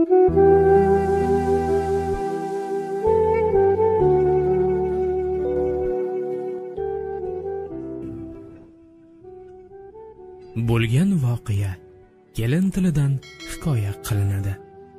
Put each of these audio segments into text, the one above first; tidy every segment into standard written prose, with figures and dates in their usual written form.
Bo'lgan voqea kelin tilidan hikoya qilinadi.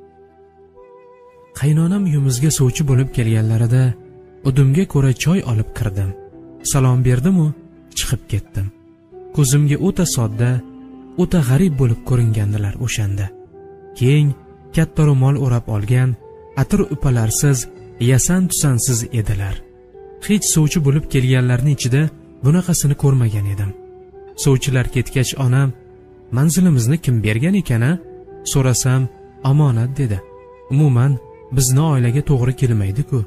Qaynonam uyimizga sovchi bo'lib kelganlarida udumga ko'ra choy olib kirdim. Salom berdim-u chiqib ketdim. Ko'zimga o'ta sodda, o'ta g'arib bo'lib ko'ringandilar o'shanda. Keng, katta ro'mol o'rab olgan, atir upalarsiz, yasan-tusansiz edilar. Hech sovchi bo'lib kelganlarning ichida bunaqasini ko'rmagan edim. Sovchilar ketgach onam, manzilimizni kim bergan ekan-a? So'rasam, omonat dedi. Umuman bizni oilaga to'g'ri kelmaydi-ku.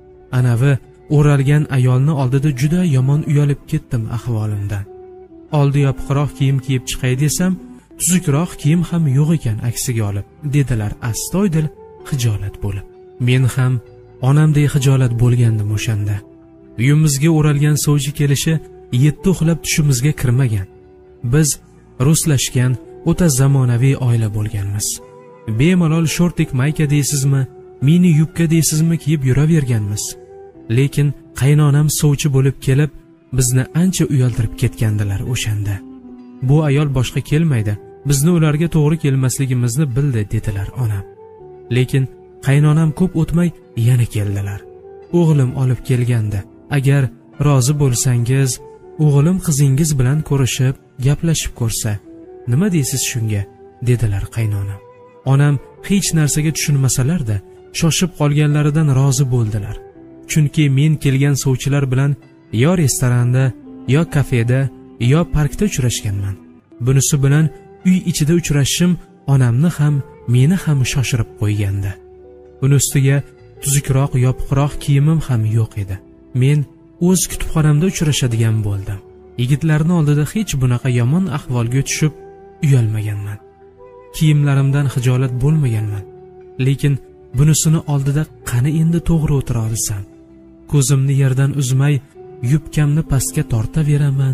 Anavi o'ralgan ayolni oldida juda yomon uyalib ketdim ahvolimdan. Oldi yopiqroq kiyim kiyib chiqay desam, tuzukroq kiyim ham yo'q ekan aksiga olib, dedilar astoydil xijolat bo'lib. Men ham onamdek xijolat bo'lgandim o'shanda. Uyimizga o'ralgan sovchi kelishi yetti uxlab tushimizga kirmagan. Biz ruslashgan, o'ta zamonaviy oila bo'lganmiz. Bemalol shortik mayka deysizmi, mini yubka deysizmi kiyib yuraverganmiz. Lekin qaynonam sovchi bo'lib kelib, bizni ancha uyaltirib ketgandilar o'shanda. Bu ayol boshqa kelmaydi, bizni ularga to'g'ri kelmasligimizni bildi, dedilar onam. Lekin qaynonam ko'p o'tmay yana keldilar. O'g'lim olib kelgandi. Agar rozi bo'lsangiz, o'g'lim qizingiz bilan ko'rishib, gaplashib ko'rsa, nima deysiz shunga, dedilar qaynonam. Onam hech narsaga tushunmasalar-da, shoshib qolganlaridan rozi bo'ldilar. Chunki men kelgan sovchilar bilan yo restoranda, yo kafeda, yo parkda uchrashganman. Bunisi bilan uy ichida uchrashishim onamni ham, meni ham shoshirib qo'ygandi. Buni ustiga tuzukroq, yopiqroq kiyimim ham yo'q edi. Men o'z kutubxonamda uchrashadigan bo'ldim. Yigitlarning oldida hech bunaqa yomon ahvolga tushib uyalmaganman. Kiyimlarimdan xijolat bo'lmaganman. Lekin bunisini oldida qani endi to'g'ri o'tira olsam? Ko'zimni yerdan uzmay, yubkamni pastga tortaveraman.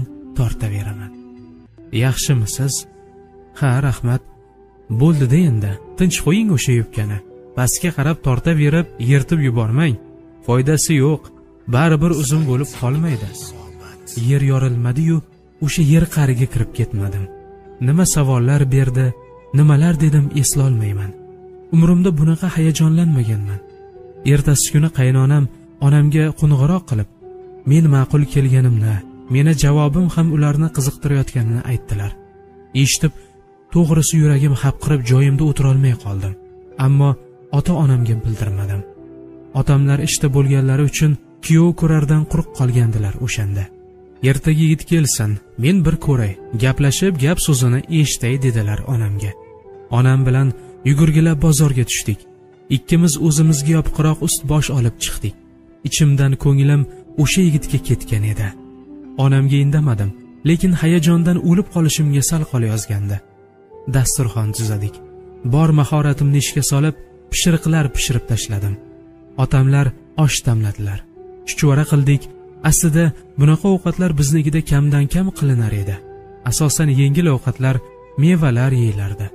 Yaxshimisiz? Ha, rahmat. Bo'ldi-da endi. Tinch qo'ying o'sha yubkani. Pastga qarab tortaverib, yirtib yubormang. Foydasi yo'q. Baribir uzun bo'lib qolmaydi. Yer yorilmadi-yu, o'sha yer qariga kirib ketmadim. Nima savollar berdi, nimalar dedim eslolmayman. Umrimda bunaqa hayajonlanmaganman. Ertasi kuni qaynonam onamga qo'ng'iroq qilib, men ma'qul kelganimni, meni javobim ham ularni qiziqtirayotganini aytdilar. Eshitib, to'g'risi yuragim hapqirib joyimda o'tira olmay qoldim. Ammo ota-onamga bildirmadim. Otamlar ishda bo'lganlari uchun kuyov ko'rardan quruq qolgandilar o'shanda. Ertaga yigit kelsin, men bir ko'ray, gaplashib gap so'zini eshitay, dedilar onamga. Onam bilan yugurgilab bozorga tushdik. Ikkimiz o'zimizga yopiqroq ust-bosh olib chiqdik. Ichimdan ko'nglim o'sha yigitga ketgan edi. Onamga indamadim, lekin hayajondan o'lib qolishimga sal qolayozgandi. Dasturxon tuzadik. Bor mahoratimni ishga solib, pishiriqlar pishirib tashladim. Otamlar osh damladilar. Chuchvara qildik. Aslida bunaqa ovqatlar biznikida kamdan kam qilinar edi. Asosan yengil ovqatlar, mevalar yeyilardi.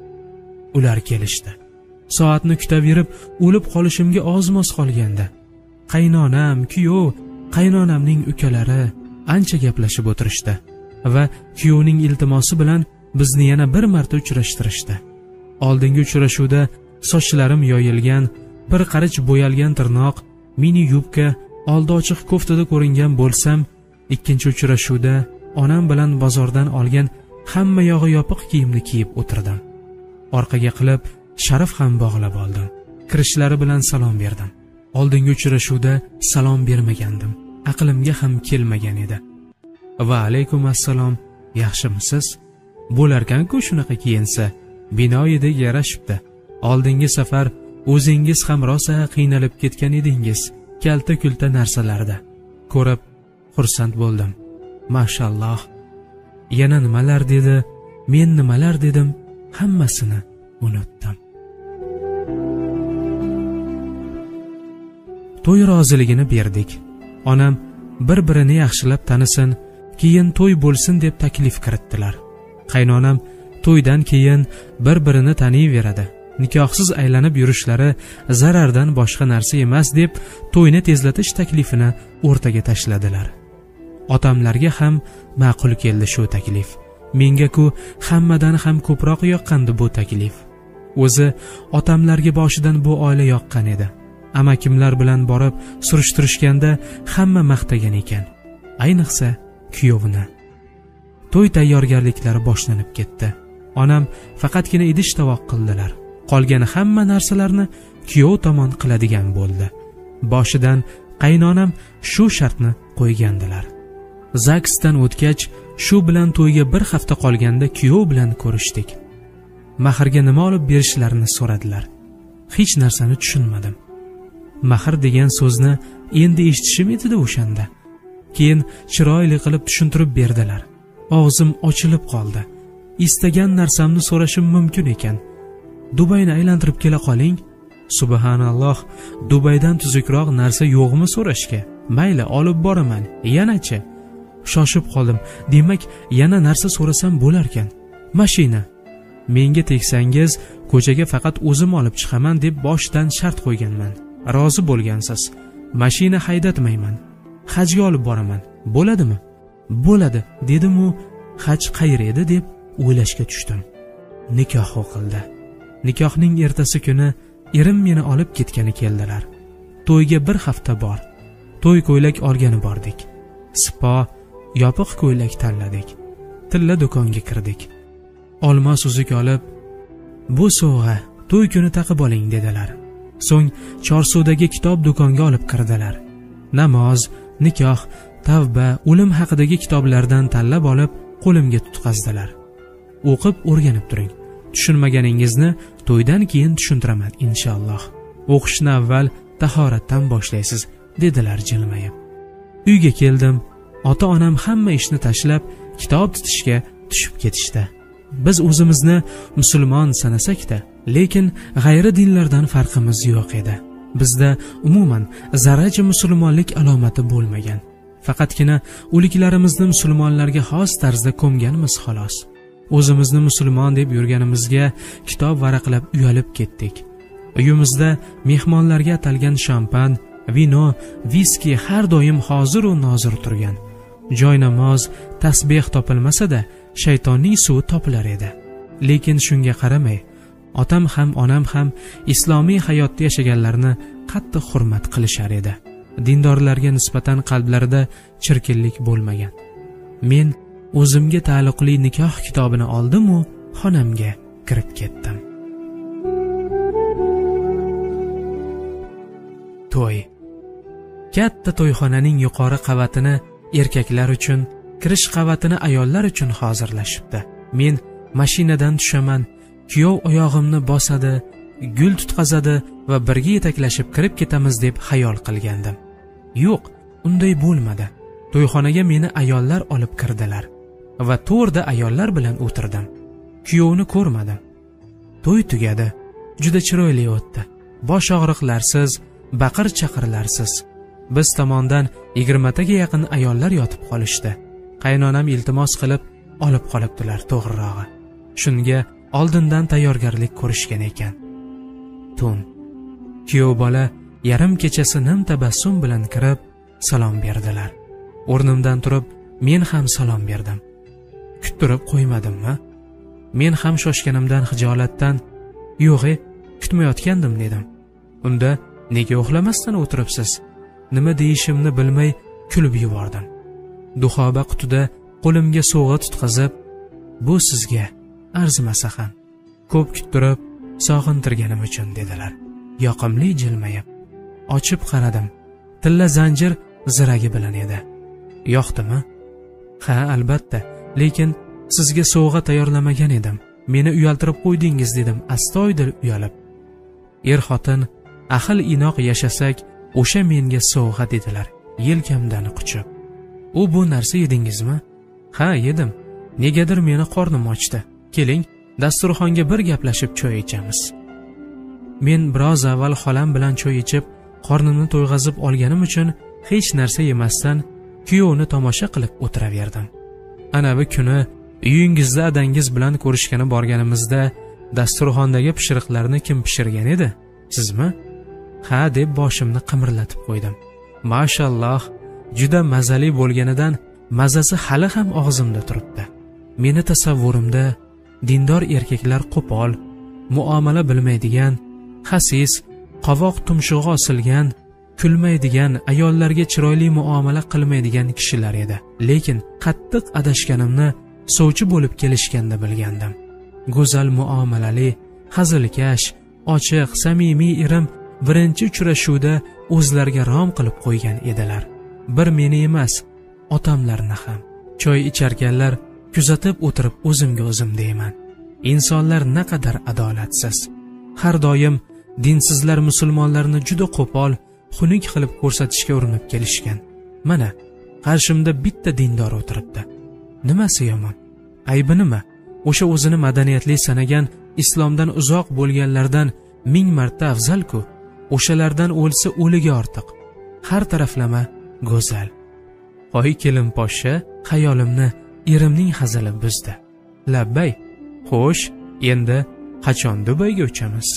Ular kelishdi. Soatni kutaverib, o'lib qolishimga oz-moz qolgandi. Qaynonam, kuyov, qaynonamning ukalari ancha gaplashib o'tirishdi va kuyovning iltimosi bilan bizni yana bir marta uchrashtirishdi. Oldingi uchrashuvda sochlarim yoyilgan, bir qarich bo'yalgan tirnoq, mini yubka, oldi ochiq koftada ko'ringan bo'lsam, ikkinchi uchrashuvda onam bilan bozordan olgan hamma yog'i yopiq kiyimni kiyib o'tirdim. Orqaga qilib sharf ham bog'lab oldim. Kirishlari bilan salom berdim. Oldingi uchrashuvda salom bermagandim. Aqlimga ham kelmagan edi. Va alaykum assalom, yaxshimisiz? Bo'larkan-ku shunaqa kiyinsa, binoyidek yarashibdi. Oldingi safar o'zingiz ham rosa qiynalib ketgan edingiz, kalta-kulta narsalarda. Ko'rib xursand bo'ldim. Mashalloh. Yana nimalar dedi, men nimalar dedim, hammasini unutdim. To'y roziligini berdik. Onam bir-birini yaxshilab tanisin, keyin to'y bo'lsin deb taklif kiritdilar. Qaynonam to'ydan keyin bir-birini taniyveradi, nikohsiz aylanib yurishlari zarardan boshqa narsa emas deb to'yni tezlatish taklifini o'rtaga tashladilar. Otamlarga ham ma'qul keldi shu taklif. Menga-ku hammadan ham ko'proq yoqqandi bu taklif. O'zi otamlarga boshidan bu oila yoqqan edi. Amakimlar bilan borib surishtirishganda hamma maqtagan ekan. Ayniqsa kuyovni. To'y tayyorgarliklari boshlanib ketdi. Onam faqatgina idish-tovoq qildilar. Qolgan hamma narsalarni kuyov tomon qiladigan bo'ldi. Boshidan qaynonam shu shartni qo'ygandilar. Zaksdan o'tgach, shu bilan to'yga bir hafta qolganda kuyov bilan ko'rishdik. Mahrga nima olib berishlarini so'radilar. Hech narsani tushunmadim. Mahr degan so'zni endi eshitishim edi o'shanda. Keyin chiroyli qilib tushuntirib berdilar. Og'zim ochilib qoldi. Istagan narsamni so'rashim mumkin ekan. Dubayni aylantirib kela qoling. Subhanalloh, Dubaydan tuzukroq narsa yo'qmi so'rashga? Mayli, olib boraman. Yanachi. Shoshib qoldim. Demak, yana narsa so'rasam bo'lar ekan. Mashina. Menga tegsangiz, ko'chaga faqat o'zim olib chiqaman deb boshdan shart qo'yganman. Rozi bo'lgansiz. Mashina haydatmayman. Hajga olib boraman. Bo'ladimi? Bo'ladi, dedim u haj qayerda edi deb o'ylashga tushdim. Nikoh o'qildi. Nikohning ertasi kuni erim meni olib ketgani keldilar. To'yga bir hafta bor. To'y ko'ylak olgani bordik. Sipo, yopiq ko'ylak tanladik. Tilla do'konga kirdik. Olma suzuk olib, "Bu sovg'a, to'y kuni taqib oling" dedilar. So'ng Chorsuvdagi kitob do'konga olib kirdilar. Namoz, nikoh, tavba, o'lim haqidagi kitoblardan tanlab olib, qo'limga tutqazdilar. O'qib o'rganib turing. Tushunmaganingizni to'ydan keyin tushuntiraman inshaalloh. O'qishni avval tahoratdan boshlaysiz, dedilar jilmayib. Uyga keldim. Ota-onam hamma ishni tashlab, kitob tutishga tushib ketishdi. Biz o'zimizni musulmon sanasak-da, lekin g'ayri dinlardan farqimiz yo'q edi. Bizda umuman zarracha musulmonlik alomati bo'lmagan. Faqatgina o'liklarimizni musulmonlarga xos tarzda ko'mganmiz xolos. O'zimizni musulmon deb yurganimizga kitob varaqlab uyalib ketdik. Uyimizda mehmonlarga atalgan shampan, vino, viski har doim hozir va nozir turgan. Joy namoz, tasbeh topilmasa-da, shaytonning suvi topilar edi. Lekin shunga qaramay, otam ham onam ham islomiy hayotda yashaganlarni qattiq hurmat qilishar edi. Dindorlarga nisbatan qalblarida chirkinlik bo'lmagan. Men o'zimga taalluqli nikoh kitobini oldim u xonamga kirib ketdim. To'y. Katta to'yxonaning yuqori qavatini erkaklar uchun, kirish qavatini ayollar uchun hozirlashibdi. Men mashinadan tushaman, kuyov oyog'imni bosadi, gul tutqazadi va birga yetaklashib kirib ketamiz deb xayol qilgandim. Yo'q, unday bo'lmadi. To'yxonaga meni ayollar olib kirdilar va to'rda ayollar bilan o'tirdim. Kuyovni ko'rmadim. To'y tugadi. Juda chiroyli o'tdi. Bosh og'riqlarsiz, baqir-chaqirlarsiz. Biz tomondan 20 taga yaqin ayollar yotib qolishdi. Qaynonam iltimos qilib olib qolibdilar to'g'rirog'i. Shunga oldindan tayyorgarlik ko'rishgan ekan. Tun. Kuyov bola yarim kechasi nim tabassum bilan kirib salom berdilar. O'rnimdan turib men ham salom berdim. Kuttirib qo'ymadimmi? Men ham shoshganimdan xijolatdan "Yo'q, kutmayotgandim" dedim. Unda "Nega uxlamasdan o'tiribsiz?" Nima deyishimni bilmay kulib yubordim. Duxoba qutida qo'limga sovg'a tutqazib, "Bu sizga arzimasa ham ko'p kuttirib sog'intirganim uchun" dedilar. Yoqimli jilmayib ochib qaradim. Tilla zanjir ziragi bilan edi. Yoqdimi? Ha, albatta, lekin sizga sovg'a tayyorlamagan edim. Meni uyaltirib qo'ydingiz dedim astoydil uyalib. Er-xotin ahil-inoq yashasak, o'sha menga sovg'a dedilar, yelkamdan quchib. "U bu narsa yedingizmi?" "Ha, yedim. Negadir meni qornim ochdi. Keling, dasturxonga bir gaplashib choy ichamiz." Men biroz avval xolam bilan choy ichib, qornimni to'yg'azib olganim uchun hech narsa yemasdan kuyovni tomosha qilib o'tiraverdim. Ana bu kuni uyingizda adangiz bilan ko'rishgani borganimizda dasturxondagi pishiriqlarni kim pishirgan edi? Sizmi? Ha deb boshimni qimirlatib qo'ydim. Mashalloh, juda mazali bo'lganidan mazasi hali ham og'zimda turibdi. Meni tasavvurimda dindor erkaklar qo'pol, muomala bilmaydigan, xasis, qovoq tumshug'i osilgan, kulmaydigan, ayollarga chiroyli muomala qilmaydigan kishilar edi. Lekin qattiq adashganimni sovchi bo'lib kelishganda bilgandim. Go'zal muomalali, hazilkash, ochiq, samimiy erim birinchi uchrashuvda o'zlariga rom qilib qo'ygan edilar. Bir meni emas, otamlarni ham. Choy icharkanlar kuzatib o'tirib o'zimga o'zim deyman. Insonlar naqadar adolatsiz. Har doim dinsizlar musulmonlarni juda qo'pol, xunuk qilib ko'rsatishga urinib kelishgan. Mana, qarshimda bitta dindor o'tiribdi. Nimasi yomon? Aybi nima? O'sha o'zini madaniyatli sanagan, islomdan uzoq bo'lganlardan 1000 marta afzal-ku. O'shalardan o'lsa o'ligi ortiq. Har taraflama go'zal. Hoy kelin poshsha, xayolimni erimning hazili buzdi. Labbay. Xo'sh, endi qachon Dubayga uchamiz?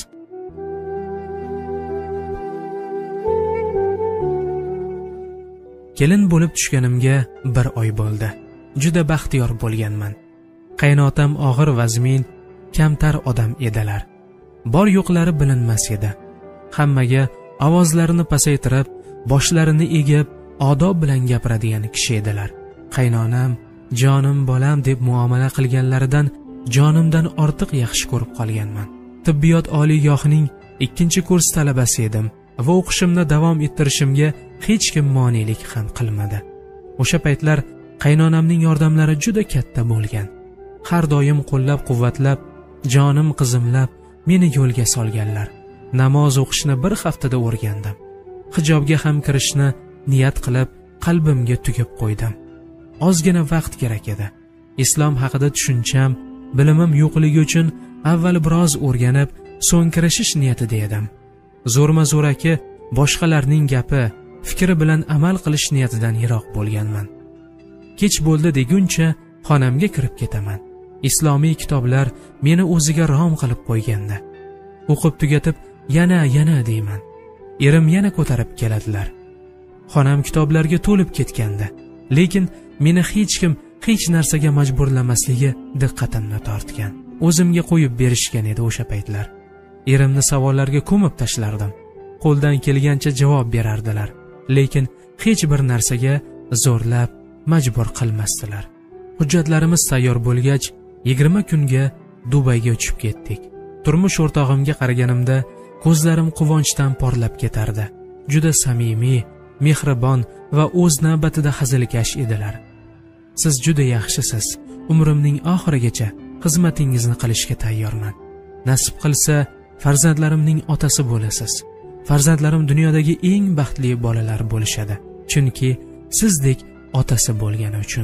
Kelin bo'lib tushganimga 1 oy bo'ldi. Juda baxtiyor bo'lganman. Qaynotam og'ir vazmin, kamtar odam edilar. Bor yo'qlari bilinmas edi. Hammaga ovozlarini pasaytirib, boshlarini egib, odob bilan gapiradigan kishi edilar. Qaynonam, jonim bolam deb muomala qilganlaridan jonimdan ortiq yaxshi ko'rib qolganman. Tibbiyot oliygohining 2-kurs talabasi edim va o'qishimni davom ettirishimga hech kim monelik ham qilmadi. O'sha paytlar qaynonamning yordamlari juda katta bo'lgan. Har doim qo'llab-quvvatlab, jonim qizimlab meni yo'lga solganlar. Namoz o'qishni 1 haftada o'rgandim. Hijobga ham kirishni niyat qilib, qalbimga tugib qo'ydim. Ozgina vaqt kerak edi. Islom haqida tushuncham, bilimim yo'qligi uchun avval biroz o'rganib, so'ng kirishish niyatida edim. Zo'rma-zo'raki boshqalarning gapi, fikri bilan amal qilish niyatidan yiroq bo'lganman. Kech bo'ldi deguncha xonamga kirib ketaman. Islomiy kitoblar meni o'ziga rom qilib qo'yganda, o'qib tugatib yana deyman. Erim yana ko'tarib keladilar. Xonam kitoblarga to'lib ketganda, lekin meni hech kim hech narsaga majburlamasligi diqqatimni tortgan. O'zimga qo'yib berishgan edi o'sha paytlar. Erimni savollarga ko'mib tashlardim. Qo'ldan kelgancha javob berardilar, lekin hech bir narsaga zo'rlab, majbur qilmasdilar. Hujjatlarimiz tayyor bo'lgach, 20 kunga Dubayga uchib ketdik. Turmush o'rtog'imga qaraganimda ko'zlarim quvonchdan porlab ketardi. Juda samimiy, mehribon va o'z navbatida hazilkash edilar. Siz juda yaxshisiz. Umrimning oxirigacha xizmatingizni qilishga tayyorman. Nasib qilsa, farzandlarimning otasi bo'lasiz. Farzandlarim dunyodagi eng baxtli bolalar bo'lishadi. Chunki sizdek otasi bo'lgani uchun.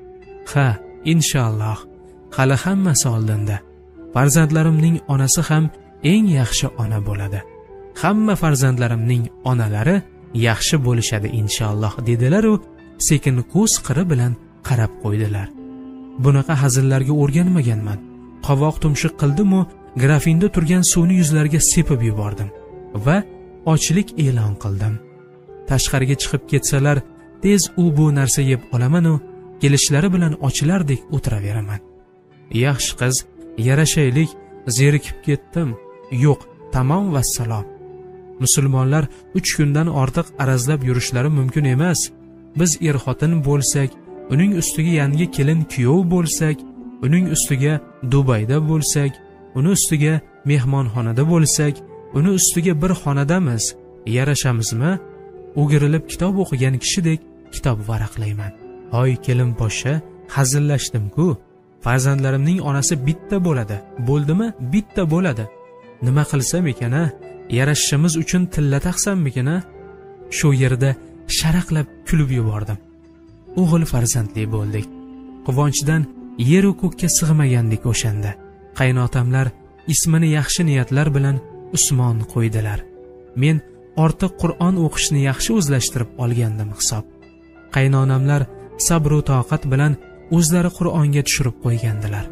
Ha, inshaalloh. Hali hammasi oldinda. Farzandlarimning onasi ham eng yaxshi ona bo'ladi. Hamma farzandlarimning onalari yaxshi bo'lishadi inshaalloh dedilar u sekin ko'z qiri bilan qarab qo'ydilar. Bunaqa hazillarga o'rganmaganman. Qovoq tumshiq qildim-u, grafinda turgan suvni yuzlariga sepib yubordim va ochlik e'lon qildim. Tashqariga chiqib ketsalar, tez u bu narsa yeb olaman-u, kelishlari bilan ochilardek o'tiraveraman. Yaxshi qiz, yarashaylik, zerikib ketdim. Yo'q, tamom vassalom. Musulmonlar 3 kundan ortiq arazlab yurishlari mumkin emas. Biz er-xotin bo'lsak, uning ustiga yangi kelin kuyov bo'lsak, uning ustiga Dubayda bo'lsak, uni ustiga mehmonxonada bo'lsak, uni ustiga bir xonadamiz. Yarashamizmi? O'girilib kitob o'qigan kishidek kitob varaqlayman. Hoy kelin poshsha, hazillashdim-ku. Farzandlarimning onasi bitta bo'ladi. Bo'ldimi? Bitta bo'ladi. Nima qilsam ekan-a? Yarashishimiz uchun tilla taqsam-mikin-a? Shu yerda sharaqlab kulib yubordim. O'g'il farzandli bo'ldik. Quvonchdan yer va ko'kka sig'magandik o'shanda. Qaynotamlar ismini yaxshi niyatlar bilan Usmon qo'ydilar. Men ortiq Qur'on o'qishni yaxshi o'zlashtirib olgandim hisob. Qaynonamlar sabr va toqat bilan o'zlari Qur'onga tushirib qo'ygandilar.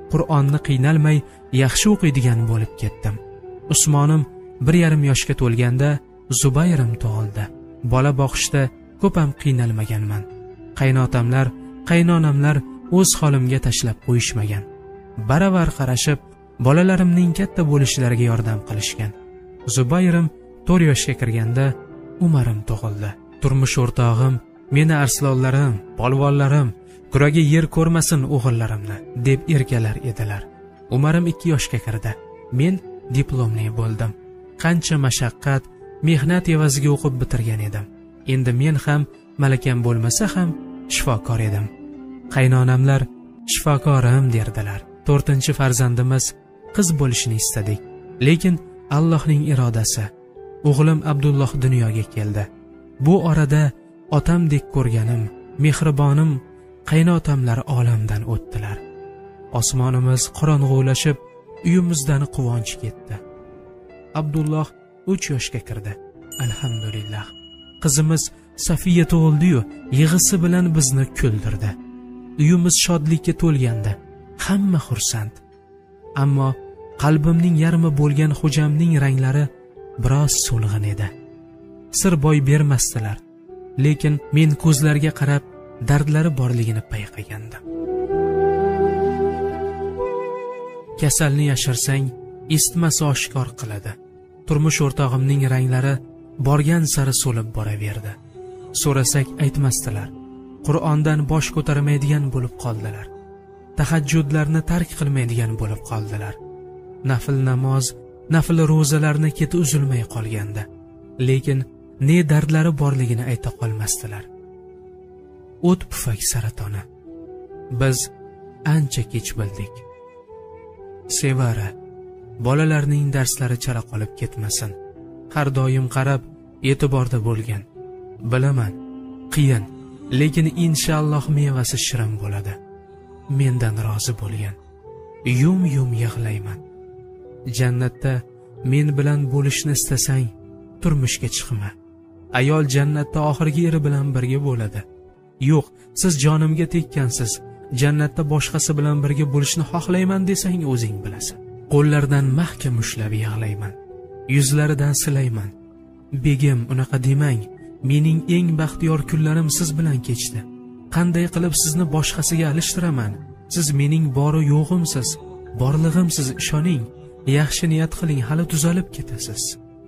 Qur'onni qiynalmay yaxshi o'qiydigan bo'lib ketdim. Usmonim 1,5 yoshga to'lganda Zubayrim tug'ildi. Bola boqishda ko'p ham qiynalmaganman. Qaynotamlar, qaynonamlar o'z holimga tashlab qo'yishmagan. Baravar qarashib, bolalarimning katta bo'lishlariga yordam qilishgan. Zubayrim 4 yoshga kirganda Umarim tug'ildi. Turmush o'rtog'im meni arslonlarim, polvonlarim, kuragi yer ko'rmasin o'g'illarimni deb erkalar edilar. Umarim 2 yoshga kirdi. Men diplomli bo'ldim. Qancha mashaqqat, mehnat evaziga o'qib bitirgan edim. Endi men ham malakam bo'lmasa ham shifokor edim. Qaynonamlar shifokorim derdilar. 4-farzandimiz qiz bo'lishini istadik, lekin Allohning irodasi. O'g'lim Abdulloh dunyoga keldi. Bu orada otamdek ko'rganim, mehribonim qaynotamlar olamdan o'tdilar. Osmonimiz qorong'ulashib, uyimizdan quvonch ketdi. Abdulloh 3 yoshga kirdi. Alhamdulillah. Qizimiz Safiya tug'ildi-yu, yig'isi bilan bizni kuldirdi. Uyimiz shodlikka to'lgandi. Hamma xursand. Ammo qalbimning yarmi bo'lgan xo'jamning ranglari biroz so'lg'in edi. Sir boy bermasdilar, lekin men ko'zlariga qarab dardlari borligini payqagandim. Kasalni yashirsang, eshitmasi oshkor qiladi. Turmush o'rtog'imning ranglari borgan sari so'lib boraverdi. So'rasak aytmasdilar. Qur'ondan bosh ko'tarmaydigan bo'lib qoldilar. Tahajjudlarni tark qilmaydigan bo'lib qoldilar. Nafl namoz, nafl ro'zalarni keti uzilmay qolgandi. Lekin ne dardlari borligini ayta qolmasdilar. O't pufak saratoni. Biz ancha kech bildik. Sevara, bolalarning darslari chala qolib ketmasin. Har doim qarab, e'tiborda bo'lgan. Bilaman, qiyin, lekin inshaalloh mevasi shirin bo'ladi. Mendan rozi bo'lgan. Yum-yum yig'layman. Jannatda men bilan bo'lishni istasang, turmushga chiqma. Ayol jannatda oxirgi eri bilan birga bo'ladi. Yo'q, siz jonimga tekkansiz. Jannatda boshqasi bilan birga bo'lishni xohlayman desang o'zing bilasan. Qo'llaridan mahkam ushlab yig'layman. Yuzlaridan silayman. Begim, unaqa demang. Mening eng baxtiyor kunlarim siz bilan kechdi. Qanday qilib sizni boshqasiga alishtiraman? Siz mening boru yo'g'imsiz, borlig'imsiz, ishoning. Yaxshi niyat qiling, hali tuzalib ketasiz.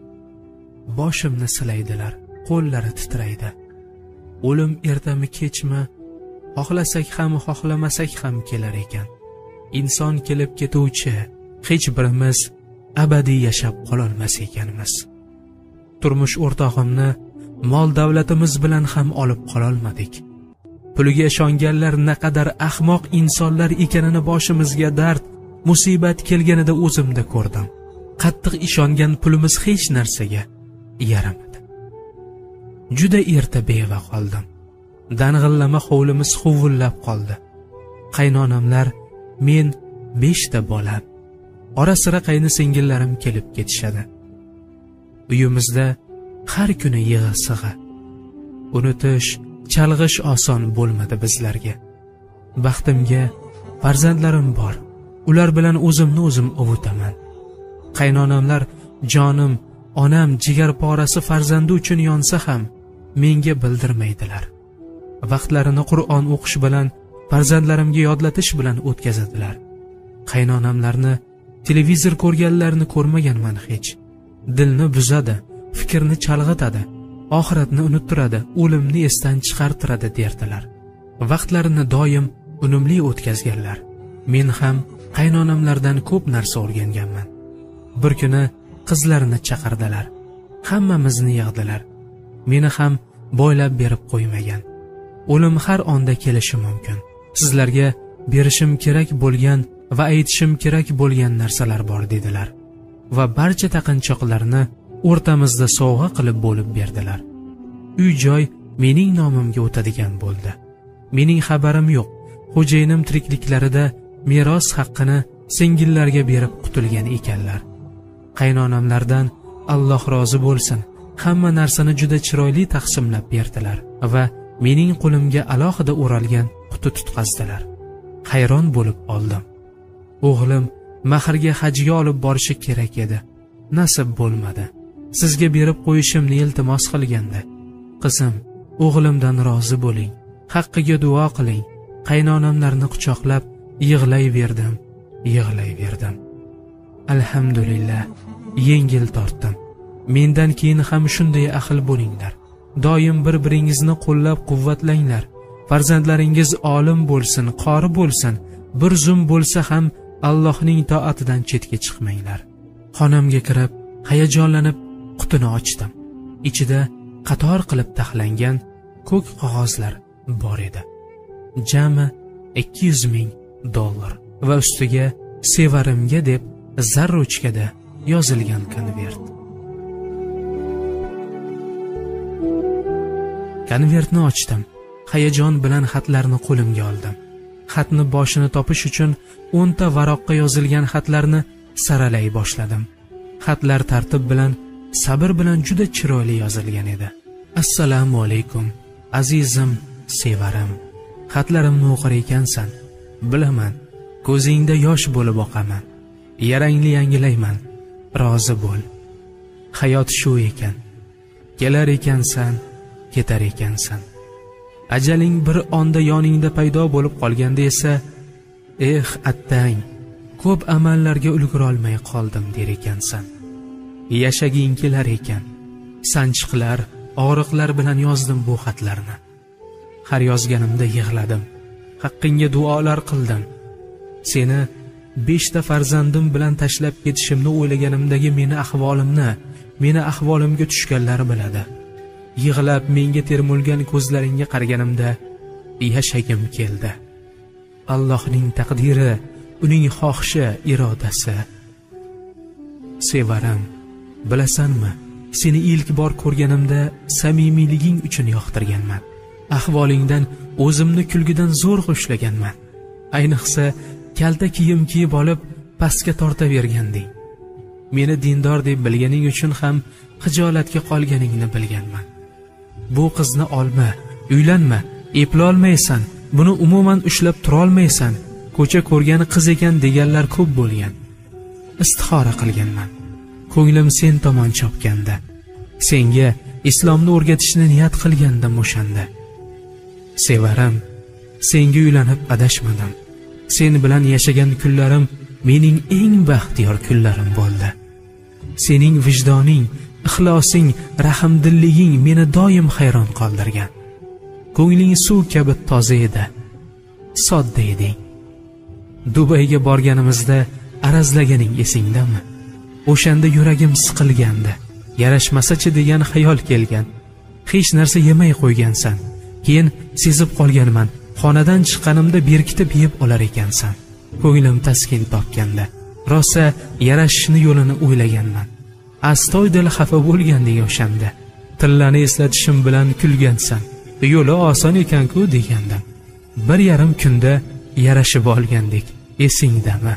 Boshimni silaydilar, qo'llari titraydi. O'lim ertami kechmi, xohlasak ham xohlamasak ham kelar ekan. Inson kelib ketuvchi, hech birimiz abadiy yashab qololmas ekanmiz. Turmush o'rtog'imni mol davlatimiz bilan ham olib qololmadik. Puliga ishonganlar naqadar ahmoq insonlar ekanini boshimizga dard, musibat kelganida o'zimda ko'rdim. Qattiq ishongan pulimiz hech narsaga yaramadi. Juda erta beva qoldim. Dang'illama hovlimiz huvullab qoldi. Qaynonamlar, men 5 ta bolam. Ora-sira qayni singillarim kelib ketishadi. Uyimizda har kuni yig'i-sig'i. Unutish, chalg'ish oson bo'lmadi bizlarga. Baxtimga farzandlarim bor. Ular bilan o'zimni o'zim ovutaman. Qaynonamlar, jonim, onam jigar porasi farzandi uchun yonsa ham menga bildirmaydilar. Vaqtlarini Qur'on o'qish bilan, farzandlarimga yodlatish bilan o'tkazadilar. Qaynonamlarni televizor ko'rganlarni ko'rmaganman hech. Dilni buzadi, fikrni chalg'itadi, oxiratni unuttiradi, o'limni esdan chiqartiradi derdilar. Vaqtlarini doim unumli o'tkazganlar. Men ham qaynonamlardan ko'p narsa o'rganganman. Bir kuni qizlarini chaqirdilar. Hammamizni yig'dilar. Meni ham boylab berib qo'ymagan. O'lim har onda kelishi mumkin. Sizlarga berishim kerak bo'lgan va aytishim kerak bo'lgan narsalar bor dedilar. Va barcha taqinchoqlarni o'rtamizda sovg'a qilib bo'lib berdilar. Uy-joy mening nomimga o'tadigan bo'ldi. Mening xabarim yo'q. Xo'jayinim tirikliklarida meros haqqini singillarga berib qutulgan ekanlar. Qaynonamlardan Alloh rozi bo'lsin, hamma narsani juda chiroyli taqsimlab berdilar va mening qo'limga alohida o'ralgan quti tutqazdilar. Hayron bo'lib oldim. O'g'lim mahrga hajga olib borishi kerak edi. Nasib bo'lmadi. Sizga berib qo'yishimni iltimos qilganda, qizim, o'g'limdan rozi bo'ling, haqqiga duo qiling. Qaynonamlarni quchoqlab yig'layverdim. Alhamdulillah, yengil tortdim. Mendan keyin ham shunday ahil bo'linglar. Doim bir-biringizni qo'llab-quvvatlanglar. Farzandlaringiz olim bo'lsin, qori bo'lsin, bir zum bo'lsa ham Allohning toatidan chetga chiqmanglar. Xonamga kirib, hayajonlanib qutini ochdim. Ichida qator qilib taxlangan ko'k qog'ozlar bor edi. Jami $200,000 va ustiga sevarimga deb zarruchkada yozilgan konvert. Konvertni ochdim. Hayajon bilan xatlarni qo'limga oldim. Xatni boshini topish uchun 10 ta varoqqa yozilgan xatlarni saralay boshladim. Xatlar tartib bilan, sabr bilan juda chiroyli yozilgan edi. Assalomu alaykum, azizim, sevarim. Xatlarimni o'qir ekansan. Bilaman, ko'zingda yosh bo'lib oqaman. Yarangni yangilayman. Rozi bo'l. Hayot shu ekan. Kelar ekansan, ketar ekansan. Ajaling bir onda yoningda paydo bo'lib qolganda esa, attang, ko'p amallarga ulgura olmay qoldim der ekansan. Yashaging kelar ekan. Sanchiqlar, og'riqlar bilan yozdim bu xatlarni. Har yozganimda yig'ladim. Haqqingga duolar qildim. Seni 5 ta farzandim bilan tashlab ketishimni o'ylaganimdagi meni ahvolimga tushganlar biladi. Yig'lab menga termulgan ko'zlaringga qaraganimda yashagim keldi. Allohning taqdiri, uning xohishi, irodasi. Sevarim, bilasanmi, seni ilk bor ko'rganimda samimiyliging uchun yoqtirganman. Ahvolingdan o'zimni kulgidan zo'r xushlaganman. Ayniqsa kalta kiyim kiyib olib pastga tortaverganding. Meni dindor deb bilganing uchun ham xijolatga qolganingni bilganman. Bu qizni olma, uylanma, eplolmaysan, buni umuman ushlab tura olmaysan. Ko'cha ko'rgan qiz ekan deganlar ko'p bo'lgan. Istixora qilganman. Ko'nglim sen tomon chopganda, senga islomni o'rgatishni niyat qilgandim o'shanda. Sevarim, senga uylanib adashmadim. Sen bilan yashagan kunlarim mening eng baxtiyor kunlarim bo'ldi. Sening vijdoning, ixlosing, rahmdilliging meni doim hayron qoldirgan. Ko'ngling suv kabi toza edi, sodda eding. Dubayga borganimizda arazlaganing esingdami? O'shanda yuragim siqilgandi. Yarashmasa-chi degan xayol kelgan. Hech narsa yemay qo'ygansan. Keyin sezib qolganman. Xonadan chiqqanimda berkitib yeb olar ekansan. Ko'nglim taskin topganda, rosa yarashishni yo'lini o'ylaganman. Astoydil xafa bo'lganding o'shanda. Tillani eslatishim bilan kulgansan. Yo'li oson ekan-ku degandim. 1,5 kunda yarashib olgandik. Esingdami?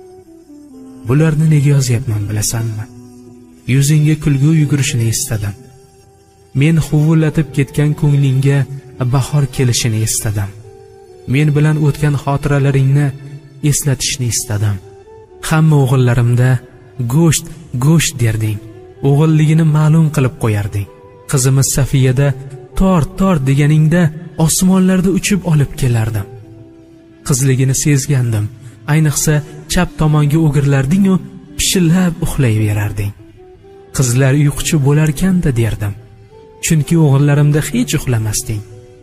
Bularni nega yozyapman bilasanmi? Yuzingga kulgu yugurishini istadim. Men huvullatib ketgan ko'nglingga bahor kelishini istadim. Men bilan o'tgan xotiralaringni eslatishni istadim. Hamma o'g'illarimda go'sht derding. O'g'illigini ma'lum qilib qo'yarding. Qizimiz Safiyada tort deganingda osmonlarda uchib olib kelardim. Qizligini sezgandim. Ayniqsa chap tomonga o'girlarding-u, pishillab uxlayverarding. Qizlar uyquchi bo'larkanda derdim. Chunki o'g'illarimda hech uxlamasding.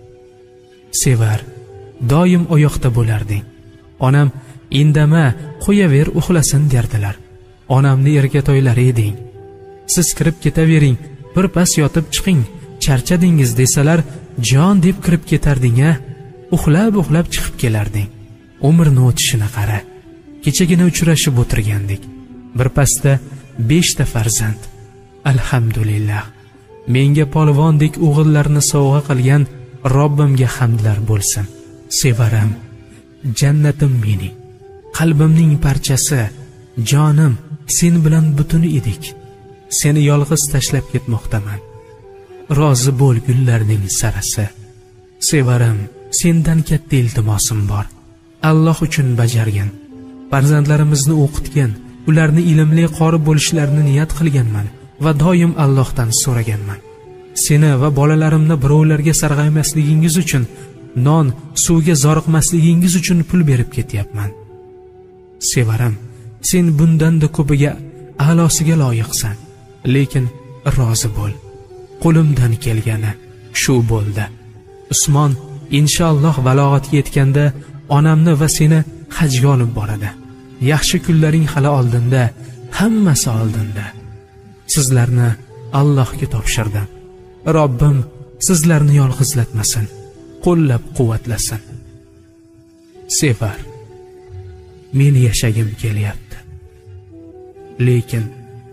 Sevar, doim oyoqda bo'larding. Onam indama, qo'yaver uxlasin derdilar. Onamni erkatoylari eding. Siz kirib ketavering, bir pas yotib chiqing, charchadingiz desalar, jon deb kirib ketarding-a. Uxlab chiqib kelarding. Umrni o'tishini qara. Kechagina uchrashib o'tirgandik. Bir pasda 5 ta farzand. Alhamdulillah. Menga polvondek o'g'illarni sovg'a qilgan Robbimga hamdlar bo'lsin. Sevarim, jannatim mening, qalbimning parchasi, jonim, sen bilan butun edik. Seni yolg'iz tashlab ketmoqdaman. Rozi bo'l gullarning sarasi. Sevarim, sendan katta iltimosim bor. Alloh uchun bajargin. Farzandlarimizni o'qitgan, ularni ilmli qori bo'lishlarini niyat qilganman va doim Allohdan so'raganman. Seni va bolalarimni birovlarga sarg'aymasligingiz uchun, non, suvga zoriqmasligingiz uchun pul berib ketyapman. Sevarim, sen bundan-da ko'piga, a'losiga loyiqsan. Lekin rozi bo'l. Qo'limdan kelgani shu bo'ldi. Usmon inshaalloh balog'atga yetganda onamni va seni hajga olib boradi. Yaxshi kunlaring hali oldinda, hammasi oldinda. Sizlarni Allohga topshirdim. Robbim sizlarni yolg'izlatmasin, qo'llab-quvvatlasin. Sevar, men yashagim kelyapti. Lekin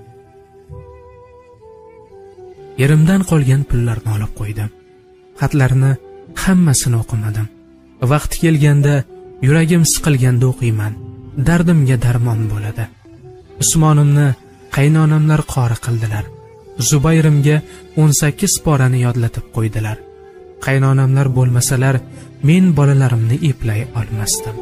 yerimdan qolgan pullarni olib qo'ydim. Xatlarni hammasini o'qimadim. Vaqti kelganda, yuragim siqilganda o'qiyman. Dardimga darmon bo'ladi. Usmonimni qaynonamlar qori qildilar. Zubayrimga 18 porani yodlatib qo'ydilar. Qaynonamlar bo'lmasalar, men bolalarimni eplay olmasdim.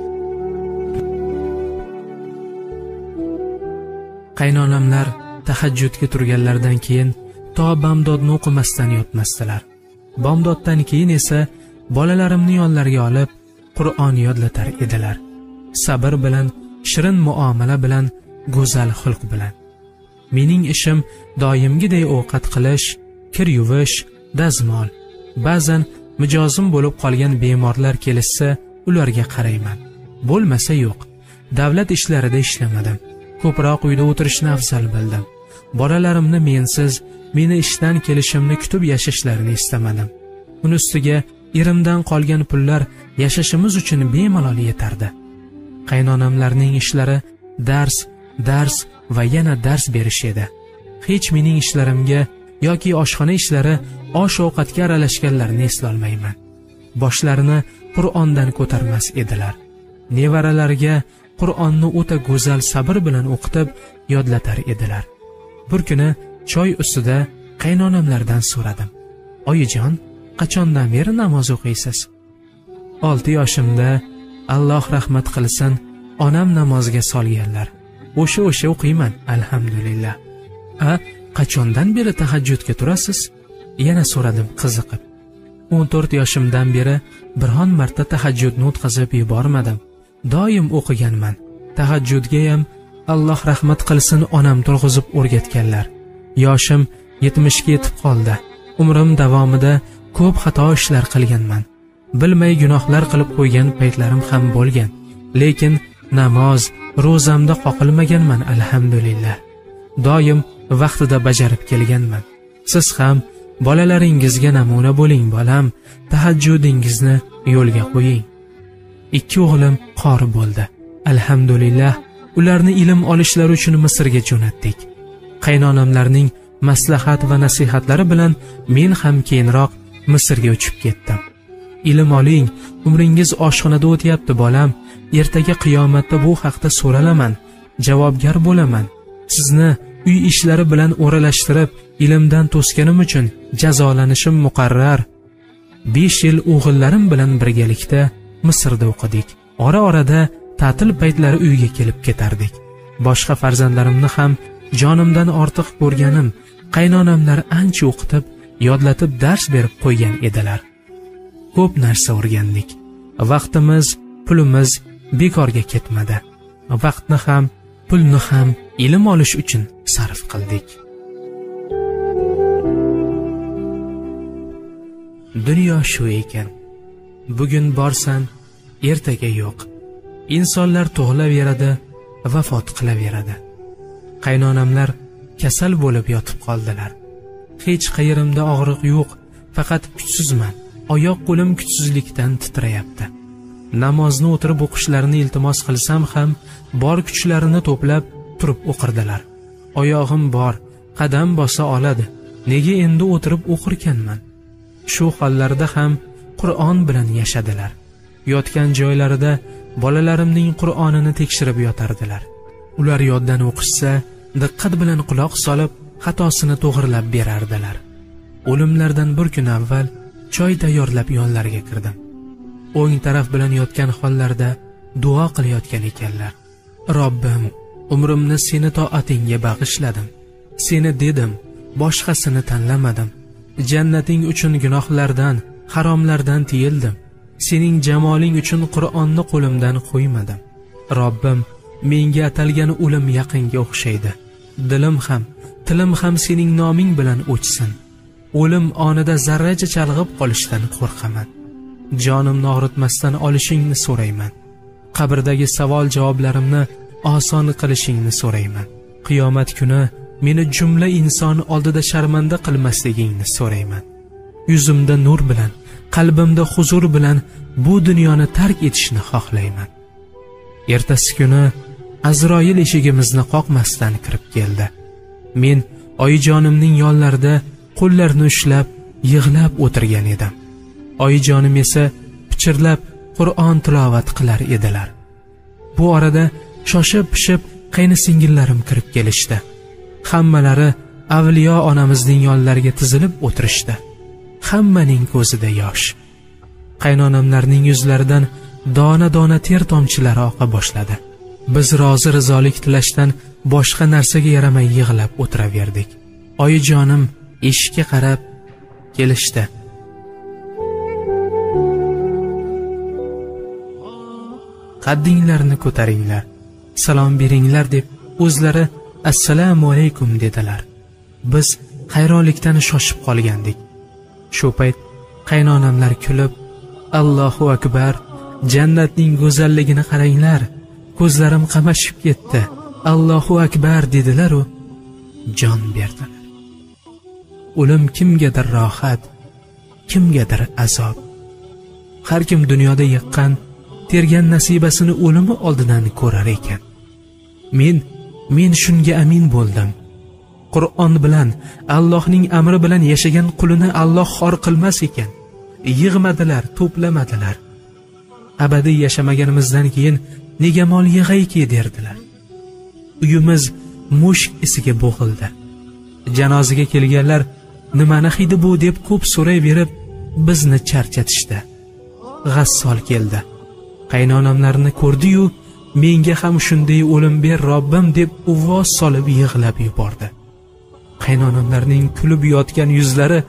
Qaynonamlar tahajjudga turganlardan keyin to bomdodni o'qimasdan yotmasdilar. Bomdoddan keyin esa bolalarimni yonlariga olib Qur'on yodlatar edilar. Sabr bilan, shirin muomala bilan, go'zal xulq bilan. Mening ishim doimgidek ovqat qilish, kir yuvish, dazmol. Ba'zan mijozim bo'lib qolgan bemorlar kelishsa, ularga qarayman. Bo'lmasa yo'q. Davlat ishlarida ishlamadim. Ko'proq uyda o'tirishni afzal bildim. Bolalarimni mensiz, meni ishdan kelishimni kutib yashashlarini istamadim. Uni ustiga erimdan qolgan pullar yashashimiz uchun bemalol yetardi. Qaynonamlarning ishlari dars va yana dars berish edi. Hech mening ishlarimga yoki oshxona ishlari osh-ovqatga aralashganlarini eslolmayman. Boshlarini Qur'ondan ko'tarmas edilar. Nevaralariga Qur'onni o'ta go'zal sabr bilan o'qitib yodlatar edilar. Bir kuni choy ustida qaynonamlardan so'radim. Oyijon, qachondan beri namoz o'qiysiz? 6 yoshimda, Alloh rahmat qilsin, onam namozga solganlar. O'sha o'qiyman, alhamdulillah. Qachondan beri tahajjudga turasiz? Yana so'radim qiziqib. 14 yoshimdan beri biron marta tahajjudni o'tkazib yubormadim. Doim o'qiganman. Tahajjudga ham Alloh rahmat qilsin onam turg'izib o'rgatganlar. Yoshim 70 ga yetib qoldi. Umrim davomida ko'p xato ishlar qilganman. Bilmay gunohlar qilib qo'ygan paytlarim ham bo'lgan. Lekin namoz, ro'zamda qoqilmaganman, alhamdulillah. Doim vaqtida bajarib kelganman. Siz ham bolalaringizga namuna bo'ling, bolam. Tahajjudingizni yo'lga qo'ying. 2 o'g'lim qori bo'ldi. Alhamdulillah, ularni ilm olishlari uchun Misrga jo'natdik. Qaynonamlarning maslahat va nasihatlari bilan men ham keyinroq Misrga uchib ketdim. Ilm oling, umringiz oshxonada o'tyapti, bolam. Ertaga qiyomatda bu haqda so'ralaman, javobgar bo'laman. Sizni uy ishlari bilan o'ralashtirib, ilmdan to'sganim uchun jazolanishim muqarrar. 5 yil o'g'illarim bilan birgalikda Misrda o'qidik. Ora-orada ta'til paytlari uyga kelib ketardik. Boshqa farzandlarimni ham jonimdan ortiq ko'rganim, qaynonamlar ancha o'qitib, yodlatib dars berib qo'ygan edilar. Ko'p narsa o'rgandik. Vaqtimiz, pulimiz bekorga ketmadi. Vaqtni ham, pulni ham ilm olish uchun sarf qildik. Dunyo shu ekan. Bugun borsan, ertaga yo'q. Insonlar tug'ilaveradi, vafot qilaveradi. Qaynonamlar kasal bo'lib yotib qoldilar. Hech qayerimda og'riq yo'q, faqat kuchsizman. Oyoq qo'lim kuchsizlikdan titrayapti. Namozni o'tirib o'qishlarini iltimos qilsam ham, bor kuchlarini to'plab turib o'qirdilar. Oyog'im bor, qadam bosa oladi. Nega endi o'tirib o'qirkanman? Shu hollarda ham Qur'on bilan yashadilar. Yotgan joylarida bolalarimning Qur'onini tekshirib yotardilar. Ular yoddan o'qishsa, diqqat bilan quloq solib, xatosini to'g'rilab berardilar. O'limlardan bir kun avval choy tayyorlab yonlariga kirdim. O'ng taraf bilan yotgan hollarda duo qilayotgan ekanlar. Robbim, umrimni seni toatingga bag'ishladim. Seni dedim, boshqasini tanlamadim. Jannating uchun gunohlardan, haromlardan tiyildim. Sening jamoling uchun Qur'onni qo'limdan qo'ymadim. Robbim, menga atalgan o'lim yaqinga o'xshaydi. Dilim ham, tilim ham sening noming bilan o'chsin. O'lim onida zarracha chalg'ib qolishdan qo'rqaman. Jonimni og'ritmasdan olishingni so'rayman. Qabrdagi savol javoblarimni oson qilishingni so'rayman. Qiyomat kuni meni jumla inson oldida sharmanda qilmasligingni so'rayman. Yuzimda nur bilan, qalbimda huzur bilan bu dunyoni tark etishni xohlayman. Ertasi kuni Azroil eshigimizni qoqmasdan kirib keldi. Men oyijonimning yonlarida qo'llarini ushlab, yig'lab o'tirgan edim. Oyijonim esa pichirlab Qur'on tilovat qilar edilar. Bu orada shoshib-pishib qaynisingillarim kirib kelishdi. Hammalari avliyo onamizning yonlariga tizilib o'tirishdi. Hammaning ko'zida yosh. Qaynonamlarning yuzlaridan dona-dona ter tomchilari oqa boshladi. Biz rozi rizolik tilashdan boshqa narsaga yaramay yig'lab o'tiraverdik. Oyijonim eshikka qarab kelishdi. Qaddinglarni ko'taringlar, salom beringlar deb o'zlari assalomu alaykum dedilar. Biz hayronlikdan shoshib qolgandik. Shu payt qaynonamlar kulib, Allohu akbar, jannatning go'zalligini qaranglar, ko'zlarim qamashib ketdi, Allohu akbar dedilar u jon berdilar. O'lim kimgadir rohat, kimgadir azob. Har kim dunyoda yiqqan, tergan nasibasini o'limi oldidan ko'rar ekan. Men shunga amin bo'ldim. Qur'on bilan, Allohning amri bilan yashagan qulini Alloh xor qilmas ekan. Yig'madilar, to'plamadilar. Abadiy yashamaganimizdan keyin nega mol yig'ayki derdilar. Uyimiz mushk isiga bo'g'ildi. Janozaga kelganlar nimani hidi bu deb ko'p so'rayverib bizni charchatishdi. G'assol keldi. Qaynonamlarni ko'rdi-yu, menga ham shunday o'lim ber Robbim deb uvoz solib yig'lab yubordi. Qaynonamlarning kulib yotgan yuzlari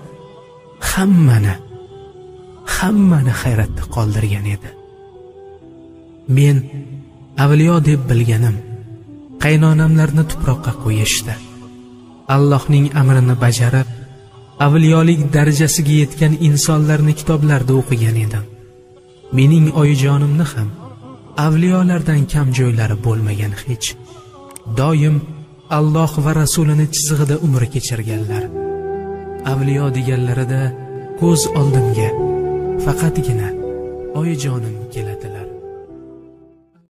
hammani hayratda qoldirgan edi. Men avliyo deb bilganim qaynonamlarni tuproqqa qo'yishdi. Allohning amrini bajarib, avliyolik darajasiga yetgan insonlarni kitoblarda o'qigan edim. Mening oyijonimni ham avliyolardan kam joylari bo'lmagan hech. Doim Alloh va rasulini chizig'ida umr kechirganlar. Avliyo deganlarida ko'z oldimga faqatgina oyijonim keladilar.